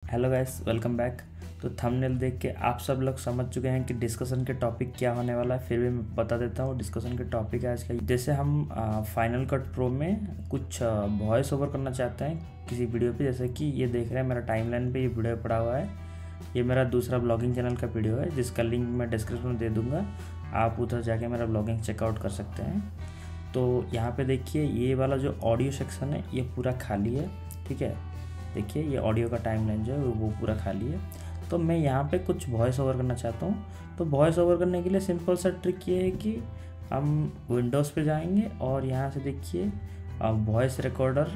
Hello guys, welcome back. तो thumbnail देख के आप सब लोग समझ चुके हैं कि डिस्कशन के टॉपिक क्या होने वाला है। फिर भी मैं बता देता हूँ डिस्कशन के टॉपिक आज का। जैसे हम फाइनल कट प्रो में कुछ वॉइस ओवर करना चाहते हैं किसी वीडियो पे। जैसे कि ये देख रहे हैं मेरा टाइमलाइन पे ये वीडियो पड़ा हुआ है। ये मेरा दूसरा ब्लॉगिंग चैनल का वीडियो है जिसका लिंक मैं डिस्क्रिप्शन में दे दूँगा। आप उधर जाके मेरा ब्लॉगिंग चेकआउट कर सकते हैं। तो यहाँ पे देखिए ये वाला जो ऑडियो सेक्शन है ये पूरा खाली है, ठीक है। देखिए ये ऑडियो का टाइमलाइन जो है वो पूरा खाली है। तो मैं यहाँ पे कुछ वॉइस ओवर करना चाहता हूँ। तो वॉइस ओवर करने के लिए सिंपल सा ट्रिक ये है कि हम विंडोज़ पे जाएंगे और यहाँ से देखिए वॉइस रिकॉर्डर,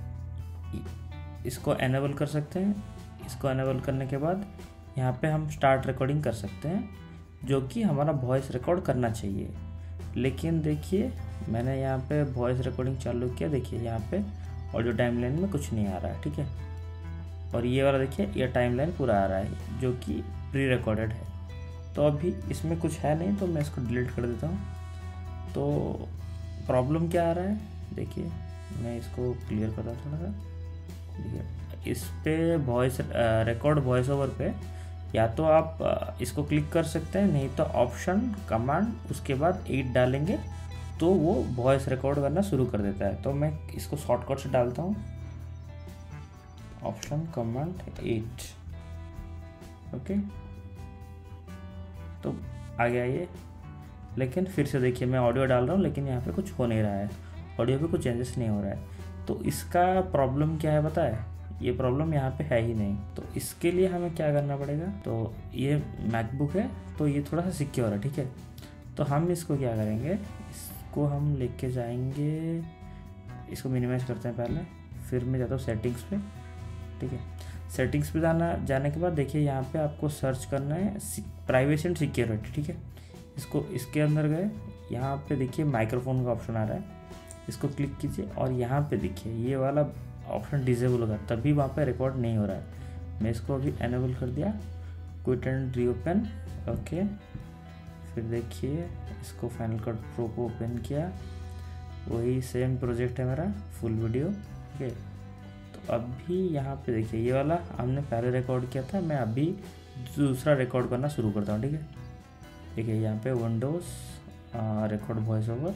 इसको एनेबल कर सकते हैं। इसको एनेबल करने के बाद यहाँ पे हम स्टार्ट रिकॉर्डिंग कर सकते हैं, जो कि हमारा वॉइस रिकॉर्ड करना चाहिए। लेकिन देखिए मैंने यहाँ पे वॉइस रिकॉर्डिंग चालू किया, देखिए यहाँ पे ऑडियो टाइमलाइन में कुछ नहीं आ रहा है, ठीक है। और ये वाला देखिए ये टाइमलाइन पूरा आ रहा है जो कि प्री रिकॉर्डेड है। तो अभी इसमें कुछ है नहीं, तो मैं इसको डिलीट कर देता हूँ। तो प्रॉब्लम क्या आ रहा है देखिए, मैं इसको क्लियर कर रहा हूँ थोड़ा सा। देखिए इस पे वॉइस रिकॉर्ड वॉइस ओवर पे या तो आप इसको क्लिक कर सकते हैं, नहीं तो ऑप्शन कमांड उसके बाद 8 डालेंगे तो वो वॉइस रिकॉर्ड करना शुरू कर देता है। तो मैं इसको शॉर्टकट से डालता हूँ, ऑप्शन कमांड 8, ओके। तो आ गया ये। लेकिन फिर से देखिए मैं ऑडियो डाल रहा हूँ लेकिन यहाँ पे कुछ हो नहीं रहा है, ऑडियो पे कुछ चेंजेस नहीं हो रहा है। तो इसका प्रॉब्लम क्या है पता है, ये प्रॉब्लम यहाँ पे है ही नहीं। तो इसके लिए हमें क्या करना पड़ेगा, तो ये मैकबुक है तो ये थोड़ा सा सिक्योर है, ठीक है। तो हम इसको क्या करेंगे, इसको हम लेके जाएंगे, इसको मिनिमाइज करते हैं पहले, फिर मैं जाता हूँ सेटिंग्स पे, ठीक है। सेटिंग्स पे जाने के बाद देखिए यहाँ पे आपको सर्च करना है प्राइवेसी एंड सिक्योरिटी, ठीक है। इसके अंदर गए, यहाँ पे देखिए माइक्रोफोन का ऑप्शन आ रहा है, इसको क्लिक कीजिए और यहाँ पे देखिए ये वाला ऑप्शन डिसेबल होगा, तभी वहाँ पे रिकॉर्ड नहीं हो रहा है। मैं इसको अभी एनेबल कर दिया, क्विट एंड रीओपन, ओके। फिर देखिए इसको फाइनल कट प्रो को ओपन किया, वही सेम प्रोजेक्ट है मेरा फुल वीडियो, ठीक है। तो अभी यहाँ पे देखिए ये वाला हमने पहले रिकॉर्ड किया था, मैं अभी दूसरा रिकॉर्ड करना शुरू करता हूँ, ठीक है। देखिए यहाँ पे विंडोज़ रिकॉर्ड वॉइस ओवर,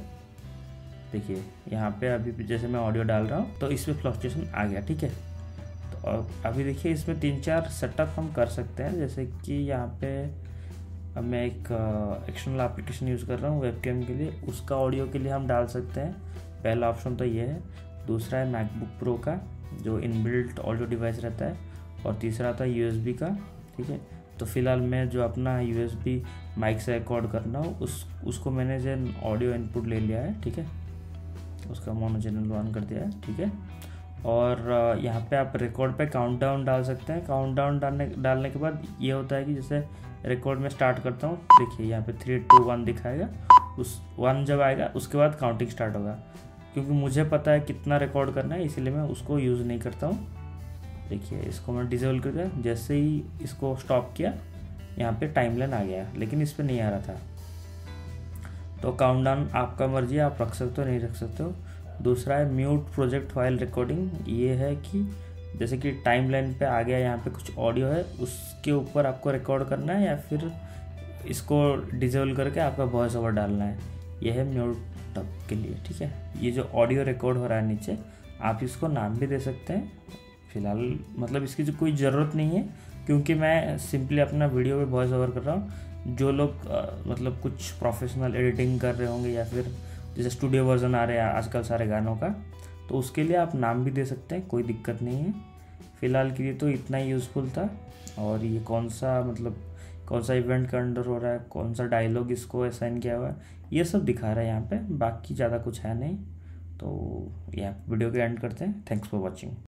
देखिए यहाँ पे अभी जैसे मैं ऑडियो डाल रहा हूँ तो इसमें फ्लक्चुएशन आ गया, ठीक है। तो अभी देखिए इसमें 3-4 सेटअप हम कर सकते हैं। जैसे कि यहाँ पे अब मैं एक एक्सटर्नल एप्लीकेशन यूज़ कर रहा हूँ वेबकैम के लिए, उसका ऑडियो के लिए हम डाल सकते हैं। पहला ऑप्शन तो ये है, दूसरा है मैकबुक प्रो का जो इनबिल्ट ऑडियो डिवाइस रहता है, और तीसरा था USB का, ठीक है। तो फिलहाल मैं जो अपना USB माइक से रिकॉर्ड करना हो उसको मैंने जो ऑडियो इनपुट ले लिया है, ठीक है। उसका मोनो चैनल ऑन कर दिया है, ठीक है। और यहाँ पे आप रिकॉर्ड पे काउंटडाउन डाल सकते हैं। काउंटडाउन डालने के बाद ये होता है कि जैसे रिकॉर्ड में स्टार्ट करता हूँ, देखिए यहाँ पे 3, 2, 1 दिखाएगा। उस 1 जब आएगा उसके बाद काउंटिंग स्टार्ट होगा। क्योंकि मुझे पता है कितना रिकॉर्ड करना है इसलिए मैं उसको यूज़ नहीं करता हूँ। देखिए इसको मैं डिसेबल कर दिया, जैसे ही इसको स्टॉप किया यहाँ पे टाइमलाइन आ गया, लेकिन इस पर नहीं आ रहा था। तो काउंटडाउन आपका मर्जी है, आप रख सकते हो नहीं रख सकते हो। दूसरा है म्यूट प्रोजेक्ट फाइल रिकॉर्डिंग, ये है कि जैसे कि टाइमलाइन पे आ गया यहाँ पे कुछ ऑडियो है, उसके ऊपर आपको रिकॉर्ड करना है या फिर इसको डिसेबल करके आपका वॉइस ओवर डालना है। यह है म्यूट टब के लिए, ठीक है। ये जो ऑडियो रिकॉर्ड हो रहा है नीचे, आप इसको नाम भी दे सकते हैं। फिलहाल मतलब इसकी जो कोई ज़रूरत नहीं है, क्योंकि मैं सिंपली अपना वीडियो पे वॉइस ओवर कर रहा हूँ। जो लोग मतलब कुछ प्रोफेशनल एडिटिंग कर रहे होंगे या फिर जैसे स्टूडियो वर्जन आ रहे हैं आजकल सारे गानों का, तो उसके लिए आप नाम भी दे सकते हैं, कोई दिक्कत नहीं है। फ़िलहाल के लिए तो इतना ही यूज़फुल था। और ये कौन सा इवेंट का अंडर हो रहा है, कौन सा डायलॉग इसको असाइन किया हुआ है, ये सब दिखा रहा है यहाँ पे, बाकी ज़्यादा कुछ है नहीं। तो यहाँ वीडियो के एंड करते हैं। Thanks for watching.